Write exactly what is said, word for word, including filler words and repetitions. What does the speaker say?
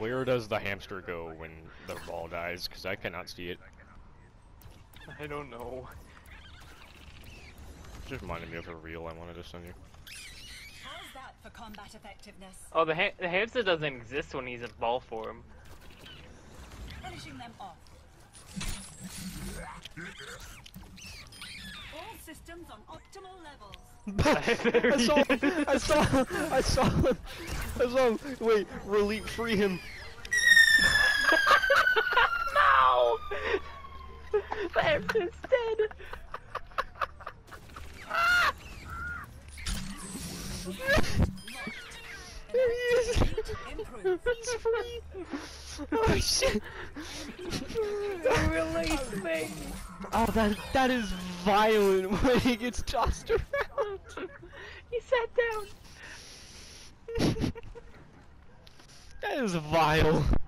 Where does the hamster go when the ball dies? Because I cannot see it. I don't know. Just reminded me of a reel I wanted to send you. How's that for combat effectiveness? Oh, the, ha the hamster doesn't exist when he's in ball form. Finishing them off. All systems on optimal levels. I saw him! I saw him! I saw him! I saw him! Wait, relief, free him! No! The hamster's dead! There he is! He's free! Oh shit! Don't release me! Oh, that that is violent when he gets tossed around! He sat down! That is vile!